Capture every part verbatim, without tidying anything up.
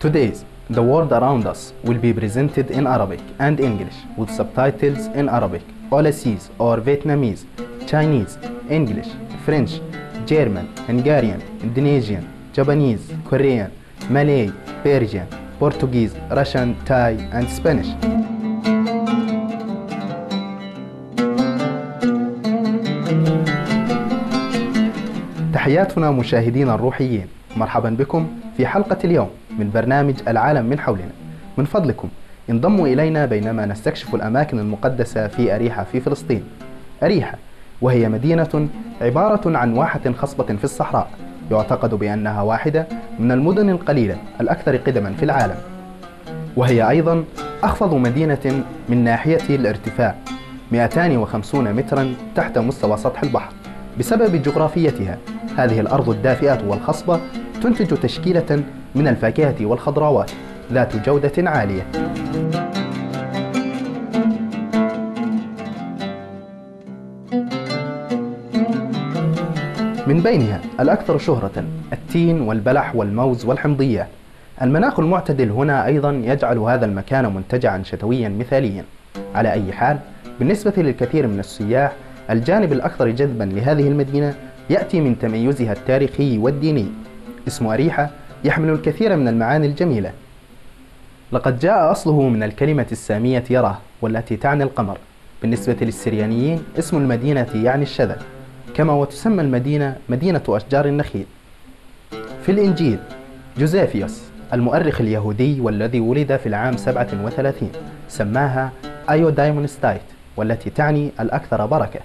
Today, the world around us will be presented in Arabic and English with subtitles in Arabic, Aussies or Vietnamese, Chinese, English, French, German, Hungarian, Indonesian, Japanese, Korean, Malay, Persian, Portuguese, Russian, Thai, and Spanish. تحياتنا مشاهدينا الروحيين، مرحبا بكم في حلقة اليوم من برنامج العالم من حولنا. من فضلكم انضموا إلينا بينما نستكشف الأماكن المقدسة في أريحة في فلسطين. أريحة وهي مدينة عبارة عن واحة خصبة في الصحراء، يعتقد بأنها واحدة من المدن القليلة الأكثر قدما في العالم، وهي أيضا أخفض مدينة من ناحية الارتفاع مئتين وخمسين مترا تحت مستوى سطح البحر. بسبب جغرافيتها، هذه الأرض الدافئة والخصبة تنتج تشكيلة من الفاكهة والخضروات ذات جودة عالية. من بينها الأكثر شهرة التين والبلح والموز والحمضيات. المناخ المعتدل هنا أيضا يجعل هذا المكان منتجعا شتويا مثاليا. على أي حال، بالنسبة للكثير من السياح، الجانب الأكثر جذبا لهذه المدينة يأتي من تميزها التاريخي والديني. اسم أريحة يحمل الكثير من المعاني الجميلة. لقد جاء أصله من الكلمة السامية يراه، والتي تعني القمر. بالنسبة للسريانيين، اسم المدينة يعني الشذا، كما وتسمى المدينة مدينة أشجار النخيل. في الإنجيل، جوزيفيوس المؤرخ اليهودي والذي ولد في العام سبعة وثلاثين سماها أيودايمونستايت، والتي تعني الأكثر بركة.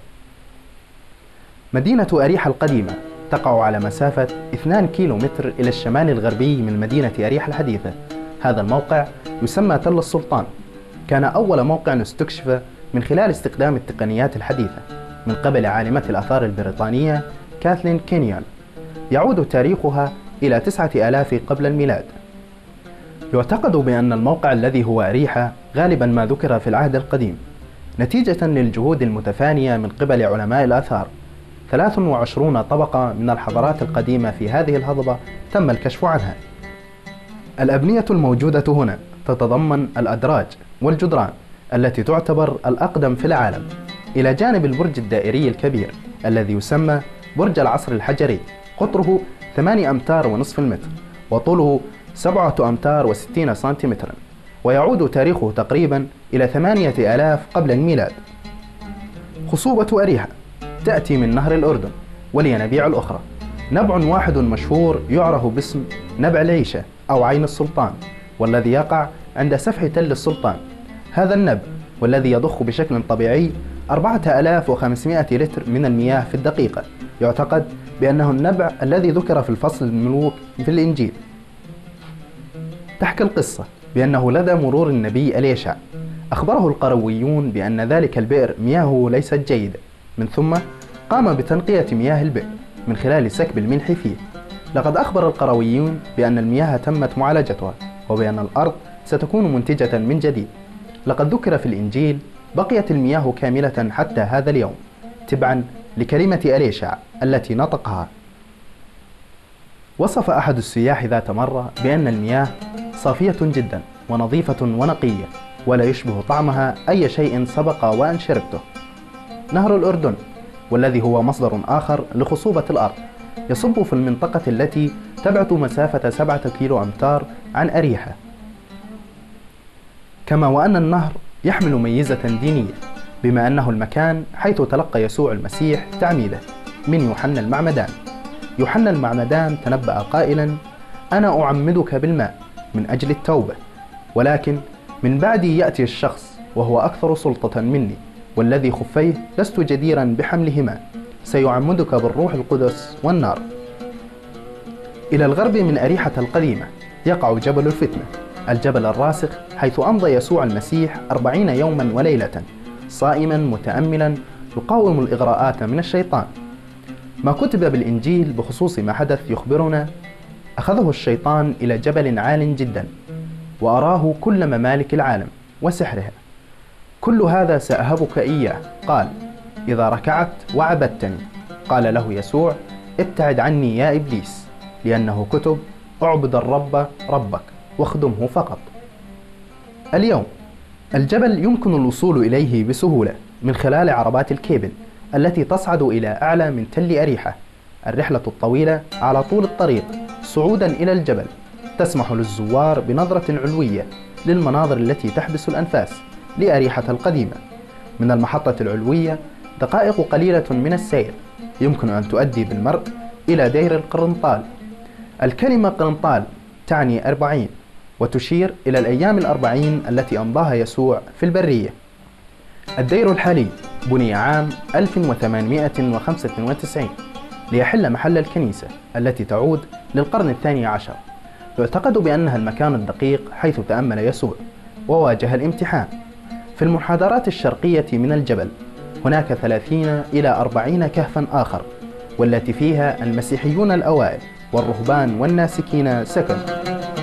مدينة أريحة القديمة تقع على مسافة اثنين كيلومتر إلى الشمال الغربي من مدينة أريحة الحديثة. هذا الموقع يسمى تل السلطان، كان أول موقع استكشف من خلال استخدام التقنيات الحديثة من قبل عالمة الآثار البريطانية كاثلين كينيون. يعود تاريخها إلى تسعة آلاف قبل الميلاد. يعتقد بأن الموقع الذي هو أريحة غالبا ما ذكر في العهد القديم نتيجة للجهود المتفانية من قبل علماء الآثار. ثلاث وعشرين طبقة من الحضارات القديمة في هذه الهضبة تم الكشف عنها. الأبنية الموجودة هنا تتضمن الأدراج والجدران التي تعتبر الأقدم في العالم، إلى جانب البرج الدائري الكبير الذي يسمى برج العصر الحجري. قطره ثمانية أمتار ونصف المتر، وطوله سبعة أمتار وستين سنتيمترا، ويعود تاريخه تقريبا إلى ثمانية آلاف قبل الميلاد. خصوبة أريحة تأتي من نهر الأردن والينابيع الأخرى. نبع واحد مشهور يعرف باسم نبع العيشة أو عين السلطان، والذي يقع عند سفح تل السلطان. هذا النبع والذي يضخ بشكل طبيعي أربعة آلاف وخمسمائة لتر من المياه في الدقيقة، يعتقد بأنه النبع الذي ذكر في الفصل الملوك في الإنجيل. تحكي القصة بأنه لدى مرور النبي إليشع أخبره القرويون بأن ذلك البئر مياهه ليست جيدة، من ثم قام بتنقية مياه البئر من خلال سكب الملح فيه. لقد أخبر القرويون بأن المياه تمت معالجتها، وبأن الأرض ستكون منتجة من جديد. لقد ذكر في الإنجيل بقيت المياه كاملة حتى هذا اليوم، تبعا لكلمة أليشع التي نطقها. وصف أحد السياح ذات مرة بأن المياه صافية جدا ونظيفة ونقية، ولا يشبه طعمها أي شيء سبق وأن شربته. نهر الأردن، والذي هو مصدر آخر لخصوبة الأرض، يصب في المنطقة التي تبعد مسافة سبعة كيلو أمتار عن أريحة. كما وأن النهر يحمل ميزة دينية، بما أنه المكان حيث تلقى يسوع المسيح تعميده من يوحنا المعمدان. يوحنا المعمدان تنبأ قائلا: أنا أعمدك بالماء من أجل التوبة، ولكن من بعدي يأتي الشخص وهو أكثر سلطة مني، والذي خفيه لست جديرا بحملهما، سيعمدك بالروح القدس والنار. إلى الغرب من أريحة القديمة يقع جبل الفتنة، الجبل الراسخ حيث أمضى يسوع المسيح أربعين يوما وليلة صائما متأملا يقاوم الإغراءات من الشيطان. ما كتب بالإنجيل بخصوص ما حدث يخبرنا: أخذه الشيطان إلى جبل عال جدا وأراه كل ممالك العالم وسحرها. كل هذا سأهبك إياه. قال: إذا ركعت وعبدتني. قال له يسوع: ابتعد عني يا إبليس، لأنه كتب: اعبد الرب ربك واخدمه فقط. اليوم الجبل يمكن الوصول إليه بسهولة من خلال عربات الكيبل التي تصعد إلى أعلى من تل أريحة. الرحلة الطويلة على طول الطريق صعودا إلى الجبل تسمح للزوار بنظرة علوية للمناظر التي تحبس الأنفاس لأريحة القديمة. من المحطة العلوية دقائق قليلة من السير يمكن أن تؤدي بالمرء إلى دير القرنطال. الكلمة قرنطال تعني أربعين، وتشير إلى الأيام الأربعين التي أمضاها يسوع في البرية. الدير الحالي بني عام ألف وثمانمائة وخمسة وتسعين ليحل محل الكنيسة التي تعود للقرن الثاني عشر. يعتقد بأنها المكان الدقيق حيث تأمل يسوع وواجه الامتحان. في المنحدرات الشرقية من الجبل هناك ثلاثين إلى أربعين كهفا آخر، والتي فيها المسيحيون الأوائل والرهبان والناسكين سكنوا.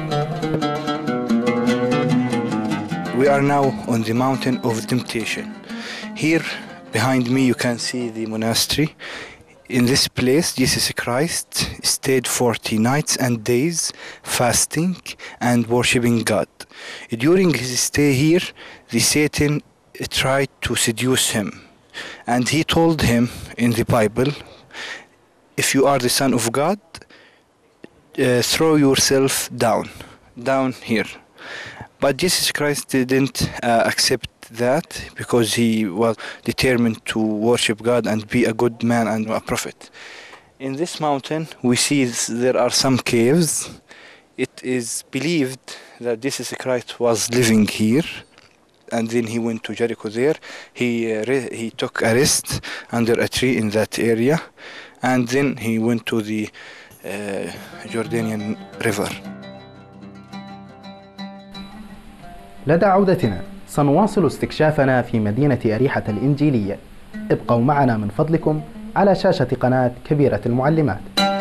We are now on the mountain of temptation. Here behind me you can see the monastery. In this place Jesus Christ stayed forty nights and days fasting and worshipping God. During his stay here, the Satan tried to seduce him, and he told him in the Bible, if you are the Son of God, uh, throw yourself down, down here. But Jesus Christ didn't uh, accept that, because he was determined to worship God and be a good man and a prophet. In this mountain we see there are some caves. It is believed that Jesus Christ was living here, and then he went to Jericho there. He, uh, re- he took a rest under a tree in that area, and then he went to the uh, Jordanian river. لدى عودتنا سنواصل استكشافنا في مدينة أريحة الإنجيلية. ابقوا معنا من فضلكم على شاشة قناة كبيرة المعلمات.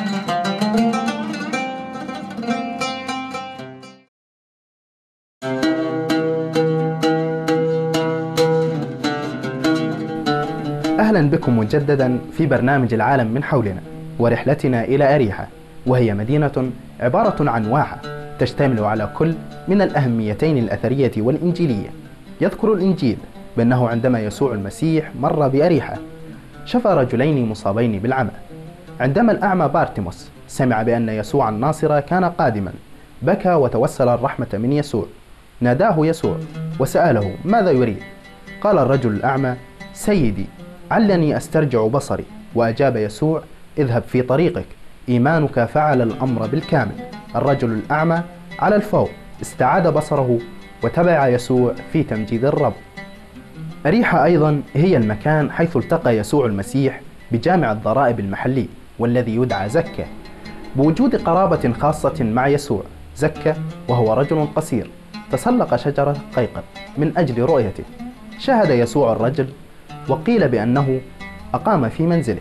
أهلا بكم مجددا في برنامج العالم من حولنا ورحلتنا إلى أريحة، وهي مدينة عبارة عن واحة تشتمل على كل من الأهميتين الأثرية والإنجيلية. يذكر الإنجيل بأنه عندما يسوع المسيح مر بأريحة شفى رجلين مصابين بالعمى. عندما الأعمى بارتيموس سمع بأن يسوع الناصر كان قادما بكى وتوسل الرحمة من يسوع. ناداه يسوع وسأله ماذا يريد؟ قال الرجل الأعمى سيدي علني أسترجع بصري. وأجاب يسوع اذهب في طريقك، إيمانك فعل الأمر بالكامل. الرجل الأعمى على الفور استعاد بصره وتبع يسوع في تمجيد الرب. أريحة أيضا هي المكان حيث التقى يسوع المسيح بجامع الضرائب المحلي والذي يدعى زكا. بوجود قرابة خاصة مع يسوع، زكا وهو رجل قصير تسلق شجرة قيقب من أجل رؤيته. شاهد يسوع الرجل وقيل بأنه أقام في منزله.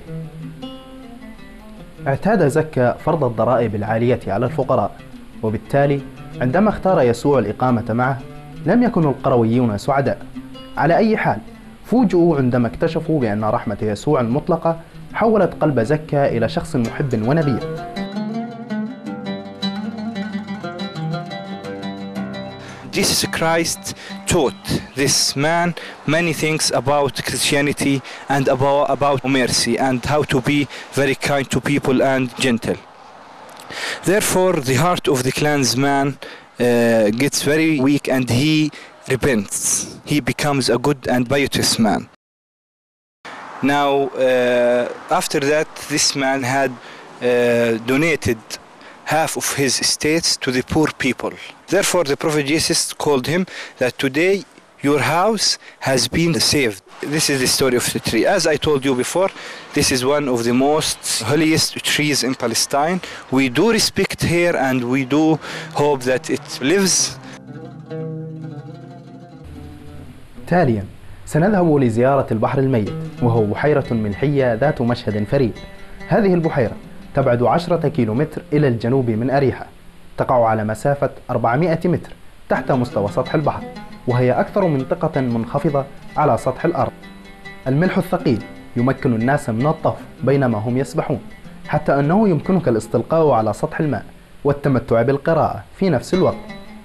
اعتاد زكا فرض الضرائب العالية على الفقراء، وبالتالي عندما اختار يسوع الإقامة معه لم يكن القرويون سعداء. على أي حال فوجئوا عندما اكتشفوا بأن رحمة يسوع المطلقة حولت قلب زكا إلى شخص محب ونبي. Jesus Christ taught this man many things about Christianity and about, about mercy and how to be very kind to people and gentle. Therefore, the heart of the clansman uh, gets very weak and he repents. He becomes a good and pious man. Now, uh, after that, this man had uh, donated half of his estates to the poor people. Therefore, the Prophet Jesus called him that today your house has been saved. This is the story of the tree. As I told you before, this is one of the most holiest trees in Palestine. We do respect here and we do hope that it lives. تاليا سنذهب لزيارة البحر الميت، وهو بحيرة ملحية ذات مشهد فريد. هذه البحيرة تبعد عشرة كيلومتر إلى الجنوب من أريحة، تقع على مسافة أربعمائة متر تحت مستوى سطح البحر، وهي أكثر منطقة منخفضة على سطح الأرض. الملح الثقيل يمكن الناس من الطفو بينما هم يسبحون، حتى أنه يمكنك الاستلقاء على سطح الماء والتمتع بالقراءة في نفس الوقت.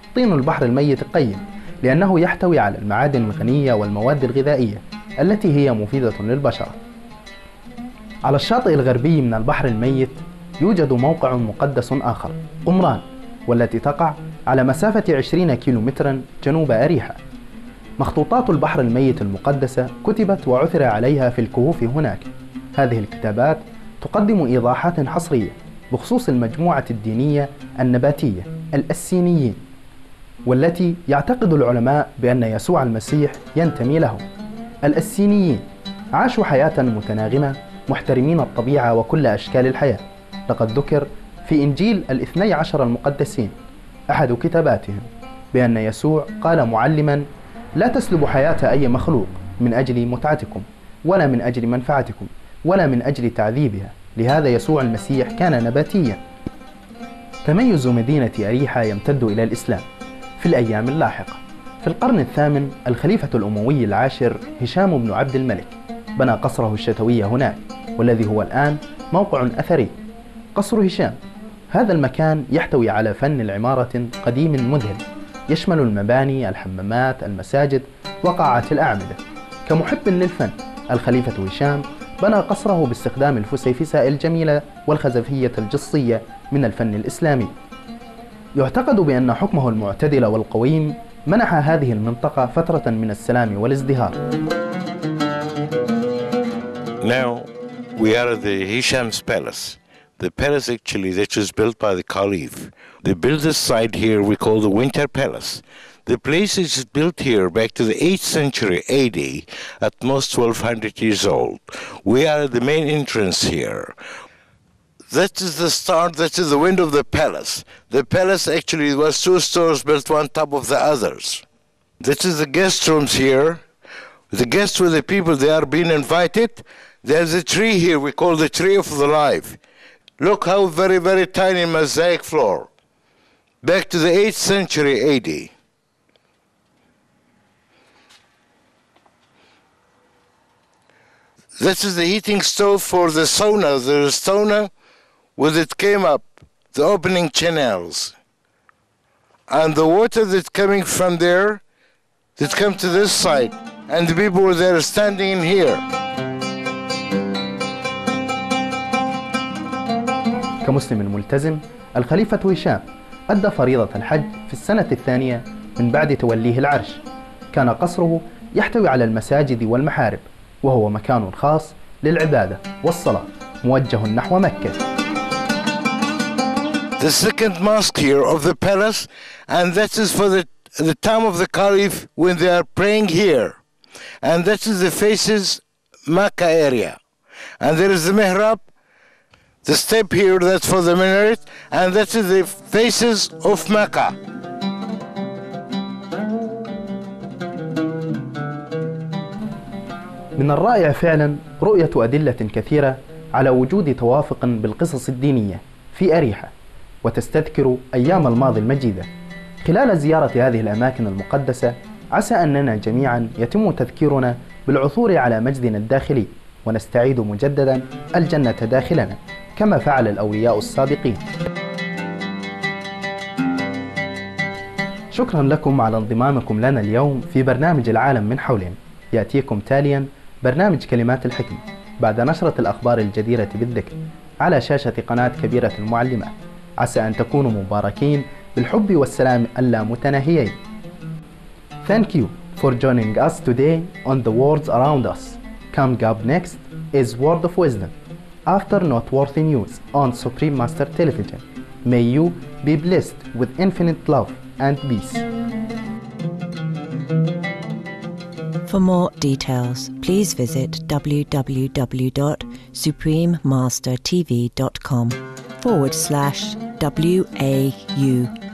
طين البحر الميت قيم لأنه يحتوي على المعادن الغنية والمواد الغذائية التي هي مفيدة للبشر. على الشاطئ الغربي من البحر الميت يوجد موقع مقدس آخر، قمران، والتي تقع على مسافة عشرين كيلومترا جنوب أريحة. مخطوطات البحر الميت المقدسة كتبت وعثر عليها في الكهوف هناك. هذه الكتابات تقدم إيضاحات حصرية بخصوص المجموعة الدينية النباتية الأسينيين، والتي يعتقد العلماء بأن يسوع المسيح ينتمي لهم. الأسينيين عاشوا حياة متناغمة محترمين الطبيعة وكل أشكال الحياة. لقد ذكر في إنجيل الاثني عشر المقدسين أحد كتاباتهم بأن يسوع قال معلما: لا تسلبوا حياة أي مخلوق من أجل متعتكم ولا من أجل منفعتكم ولا من أجل تعذيبها. لهذا يسوع المسيح كان نباتيا. تميز مدينة أريحة يمتد إلى الإسلام في الأيام اللاحقة. في القرن الثامن الخليفة الأموي العاشر هشام بن عبد الملك بنى قصره الشتوي هناك، والذي هو الآن موقع أثري. قصر هشام هذا المكان يحتوي على فن العمارة قديم مذهل، يشمل المباني، الحمامات، المساجد، وقاعات الأعمدة. كمحب للفن، الخليفة هشام بنى قصره باستخدام الفسيفساء الجميلة والخزفية الجصية من الفن الإسلامي. يعتقد بأن حكمه المعتدل والقويم منح هذه المنطقة فترة من السلام والازدهار. Now we are at the Hisham's palace. The palace actually that was built by the Caliph. They built this site here we call the Winter Palace. The place is built here back to the eighth century A D, at most twelve hundred years old. We are at the main entrance here. That is the start, that is the window of the palace. The palace actually was two stores built one top of the others. This is the guest rooms here. The guests were the people, they are being invited. There's a tree here we call the tree of the life. Look how very, very tiny mosaic floor. Back to the eighth century A D. This is the heating stove for the sauna. The sauna, when it came up, the opening channels. And the water that's coming from there, that come to this side. And the people were there standing in here. كمسلم ملتزم، الخليفة هشام أدى فريضة الحج في السنة الثانية من بعد توليه العرش. كان قصره يحتوي على المساجد والمحارب، وهو مكان خاص للعبادة والصلاة موجه نحو مكة. The second mosque here of the palace, and that is for the, the time of the Caliph when they are praying here. And that is the faces Makkah area. And there is the mihrab, the step here, that's for the minaret, and that is the faces of Mecca. من الرائع فعلا رؤية أدلة كثيرة على وجود توافق بالقصص الدينية في أريحة، وتستذكر أيام الماضي المجيدة. خلال زيارة هذه الأماكن المقدسة عسى أننا جميعا يتم تذكيرنا بالعثور على مجدنا الداخلي، ونستعيد مجددا الجنة داخلنا كما فعل الأولياء السابقين. شكرا لكم على انضمامكم لنا اليوم في برنامج العالم من حولهم. يأتيكم تاليا برنامج كلمات الحكمة بعد نشرة الأخبار الجديرة بالذكر على شاشة قناة كبيرة المعلمات. عسى أن تكونوا مباركين بالحب والسلام اللامتناهيين. Thank you for joining us today on the words around us. Coming up next is Word of Wisdom, after noteworthy news on Supreme Master Television. May you be blessed with infinite love and peace. For more details, please visit w w w dot supreme master t v dot com forward slash W A U